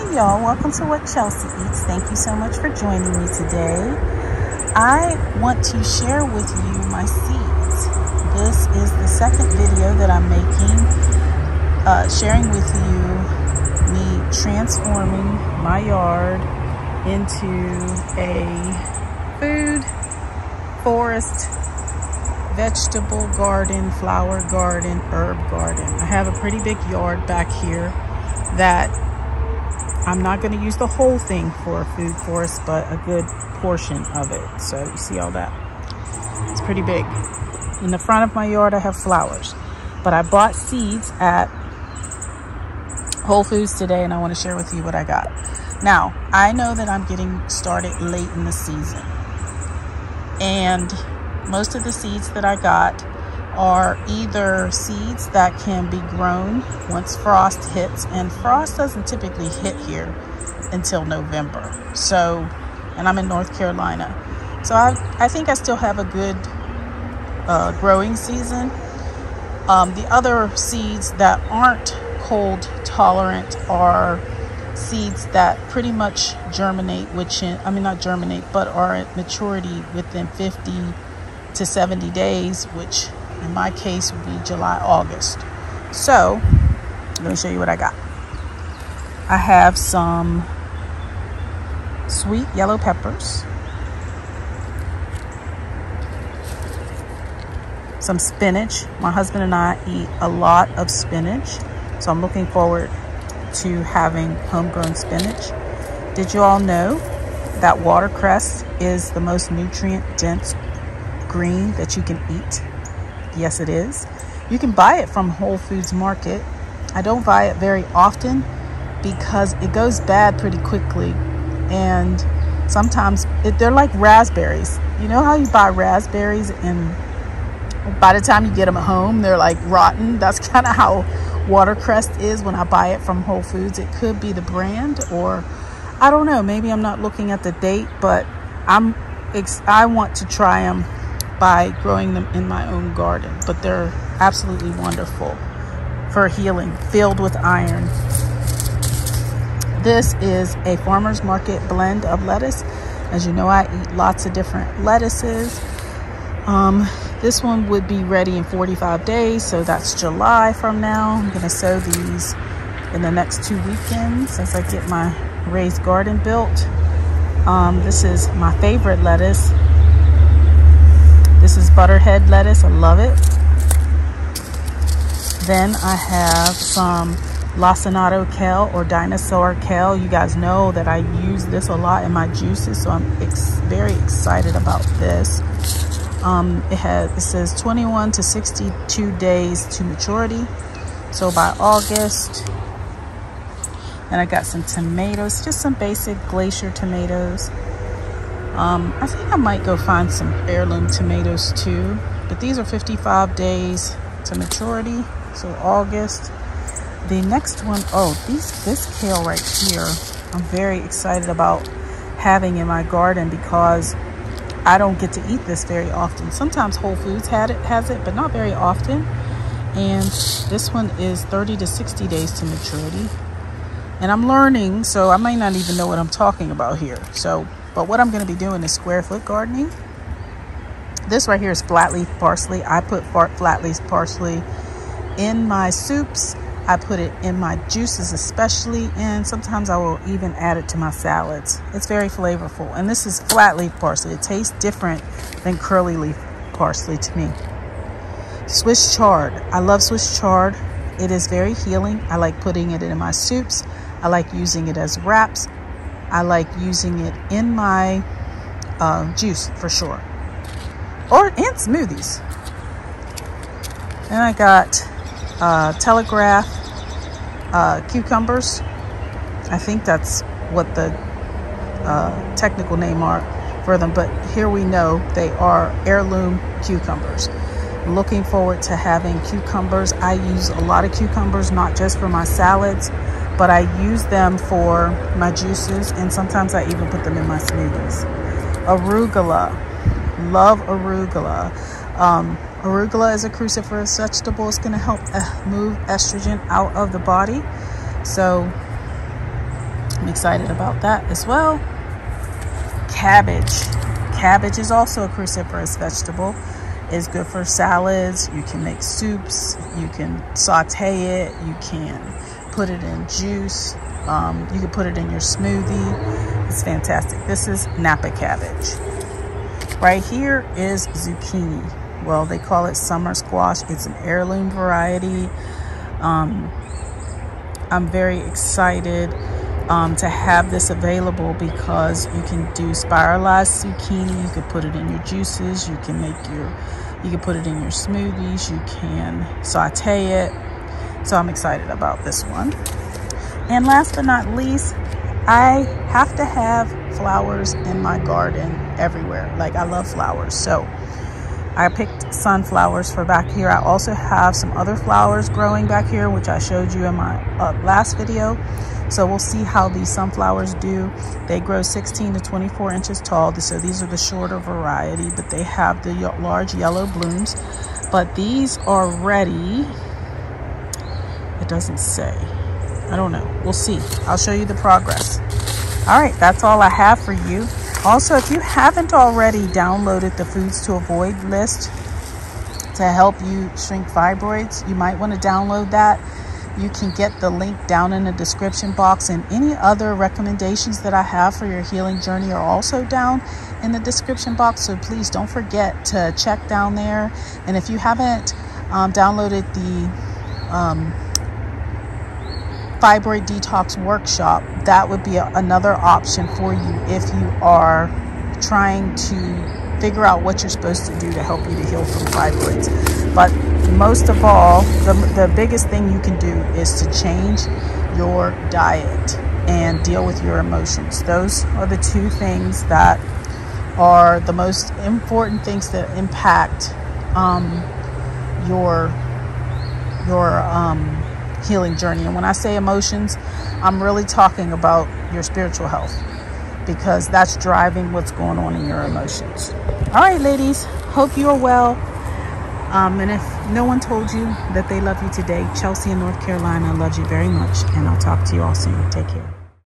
y'all, welcome to What Chelsea Eats. Thank you so much for joining me today. I want to share with you my seeds. This is the second video that I'm making, sharing with you me transforming my yard into a food, forest, vegetable garden, flower garden, herb garden. I have a pretty big yard back here that I'm not going to use the whole thing for a food forest, but a good portion of it. So you see all that? It's pretty big. In the front of my yard, I have flowers, but I bought seeds at Whole Foods today, and I want to share with you what I got. Now, I know that I'm getting started late in the season, and most of the seeds that I got are either seeds that can be grown once frost hits, and frost doesn't typically hit here until November. So, and I'm in North Carolina. So I think I still have a good growing season. The other seeds that aren't cold tolerant are seeds that pretty much germinate, not germinate, but are at maturity within 50 to 70 days, which in my case would be July, August. So let me show you what I got. I have some sweet yellow peppers, some spinach. My husband and I eat a lot of spinach, so I'm looking forward to having homegrown spinach. Did you all know that watercress is the most nutrient dense green that you can eat? Yes, it is. You can buy it from Whole Foods Market. I don't buy it very often because it goes bad pretty quickly, and sometimes they're like raspberries. You know how you buy raspberries and by the time you get them at home, they're like rotten? That's kind of how watercress is when I buy it from Whole Foods. It could be the brand, or I don't know, maybe I'm not looking at the date, but I want to try them by growing them in my own garden. But they're absolutely wonderful for healing, filled with iron. This is a farmer's market blend of lettuce. As you know, I eat lots of different lettuces. This one would be ready in 45 days, so that's July from now. I'm gonna sow these in the next 2 weekends as I get my raised garden built. This is my favorite lettuce. This is butterhead lettuce. I love it. Then I have some lacinato kale or dinosaur kale. You guys know that I use this a lot in my juices, so I'm very excited about this. It says 21 to 62 days to maturity, so by August. And I got some tomatoes, just some basic Glacier tomatoes. I think I might go find some heirloom tomatoes too, but these are 55 days to maturity, so August. The next one, this kale right here, I'm very excited about having in my garden because I don't get to eat this very often. Sometimes Whole Foods has it, but not very often. And this one is 30 to 60 days to maturity. And I'm learning, so I might not even know what I'm talking about here. But what I'm going to be doing is square foot gardening. This right here is flat leaf parsley. I put flat leaf parsley in my soups. I put it in my juices especially, and sometimes I will even add it to my salads. It's very flavorful. And this is flat leaf parsley. It tastes different than curly leaf parsley to me. Swiss chard. I love Swiss chard. It is very healing. I like putting it in my soups. I like using it as wraps. I like using it in my juice for sure, or in smoothies. And I got Telegraph cucumbers. I think that's what the technical name are for them, but here we know they are heirloom cucumbers. Looking forward to having cucumbers. I use a lot of cucumbers, not just for my salads, but I use them for my juices, and sometimes I even put them in my smoothies. Arugula. Love arugula. Arugula is a cruciferous vegetable. It's going to help move estrogen out of the body. So I'm excited about that as well. Cabbage. Cabbage is also a cruciferous vegetable. It's good for salads. You can make soups. You can saute it. You can put it in juice. You can put it in your smoothie. It's fantastic. This is Napa cabbage. Right here is zucchini. Well, they call it summer squash. It's an heirloom variety. I'm very excited to have this available because you can do spiralized zucchini. You could put it in your juices. You can put it in your smoothies. You can saute it. So I'm excited about this one. And last but not least, I have to have flowers in my garden everywhere. Like, I love flowers. So I picked sunflowers for back here. I also have some other flowers growing back here, which I showed you in my last video. So we'll see how these sunflowers do. They grow 16 to 24 inches tall. So these are the shorter variety, but they have the large yellow blooms. But these are ready. It doesn't say. I don't know. We'll see. I'll show you the progress. All right, that's all I have for you. Also, if you haven't already downloaded the Foods to Avoid list to help you shrink fibroids, you might want to download that. You can get the link down in the description box, and any other recommendations that I have for your healing journey are also down in the description box. So please don't forget to check down there. And if you haven't downloaded the Fibroid Detox Workshop, that would be another option for you if you are trying to figure out what you're supposed to do to help you to heal from fibroids. But most of all, the biggest thing you can do is to change your diet and deal with your emotions. Those are the two things that are the most important things that impact your healing journey. And when I say emotions, I'm really talking about your spiritual health, because that's driving what's going on in your emotions. All right, ladies, hope you are well. And if no one told you that they love you today, Chelsea in North Carolina loves you very much, and I'll talk to you all soon. Take care.